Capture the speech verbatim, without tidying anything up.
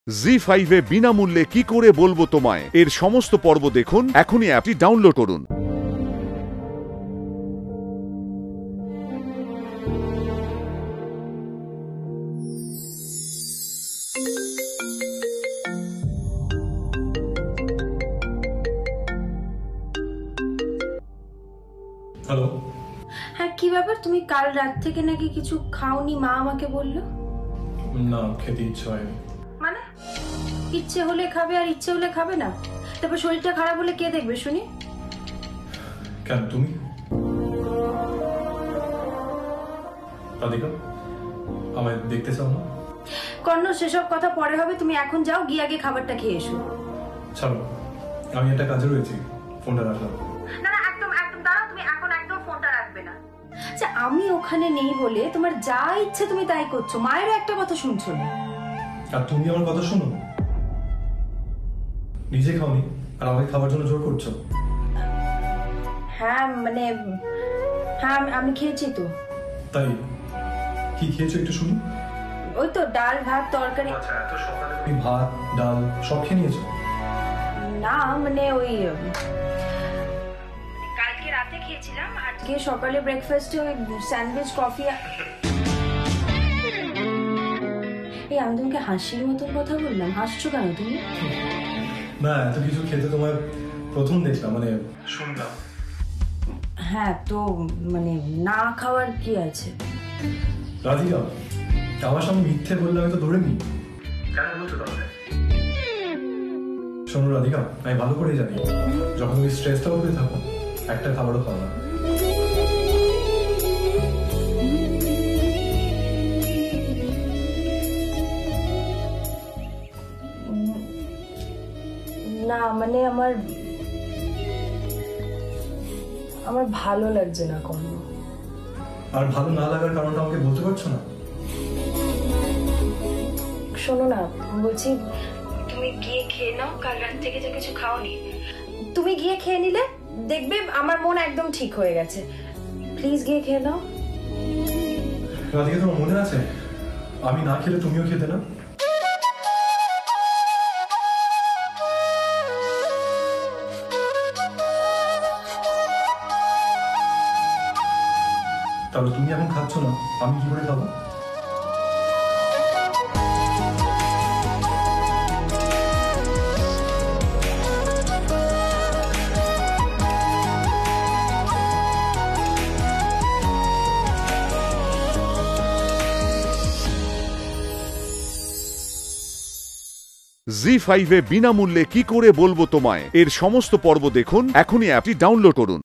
জি five এ বিনামূল্যে কি করে বলবো তোমায় এর সমস্ত পর্ব দেখুন এখনই অ্যাপটি ডাউনলোড করুন। হ্যালো। হ্যাঁ, কি ব্যাপার? তুমি কাল রাত থেকে নাকি কিছু খাওনি, মা আমাকে বললো। না, খেতে ইচ্ছে হয়নি। মানে ইচ্ছে হলে খাবে আর ইচ্ছে হলে খাবে না? তারপর শরীরটা খারাপ হলে কে দেখবে শুনি? কেন তুমি? রাধিকা, আমায় দেখতে চাও না? কর্ণ, সেসব কথা পরে হবে, তুমি এখন যাও, গিয়ে আগে খাবারটা খেয়ে এসো। ছাড়ো, আমি একটা কাজে রয়েছি, ফোনটা রাখলাম। না না, একদম একদম দাঁড়াও, তুমি এখন একদম ফোনটা রাখবে না। আচ্ছা, আমি ওখানে নেই বলে তোমার যা ইচ্ছে তুমি তাই করছো, মায়েরও একটা কথা শুনছো না। আর তুমি আমার কথা শোনো, নিজে খাওনি আর আমাকে খাবার জন্য জোর করছো। হ্যাঁ মানে হ্যাঁ আমি খেয়েছি তো। তাই কি খেয়েছো একটু শুনি। ওই তো ডাল ভাত তরকারি। আচ্ছা, এত সকালে তুমি ভাত ডাল সব খেয়ে নিয়েছো? না মানে ওই কালকে রাতে খেয়েছিলাম, আজকে সকালে ব্রেকফাস্টে ওই স্যান্ডউইচ কফি। এই আমি তোমাকে হাসির মতন কথা বললাম, হাসছো কেন তুমি? না, এত কিছু খেতে তোমার প্রথম দেখলাম, মানে শুনলাম। হ্যাঁ তো মানে না খাওয়ার কি আছে? রাধিকা, আমার সামনে মিথ্যে বললে আমি তো ধরে নি। কেন বলছো তাহলে? শোনো রাধিকা, আমি ভালো করেই জানি যখন তুমি স্ট্রেসটা উপরে থাকো একটা খাবারও খাও না। না মানে আমার আমার ভালো লাগছে না কর্ণ। আর ভালো না লাগার কারণটা আমাকে বলতে পারছো না? শোনো না, বলছি তুমি গিয়ে খেয়ে নাও, কাল রাত থেকে যা কিছু খাওনি, তুমি গিয়ে খেয়ে নিলে দেখবে আমার মন একদম ঠিক হয়ে গেছে। প্লিজ গিয়ে খেয়ে নাও। রাধিকা, তোমার মনে আছে আমি না খেলে তুমিও খেতে না? তাহলে তুমি এখন খাচ্ছ না, আমি কি করে খাবো? জি ফাইভ এ বিনামূল্যে কি করে বলবো তোমায় এর সমস্ত পর্ব দেখুন এখনই অ্যাপটি ডাউনলোড করুন।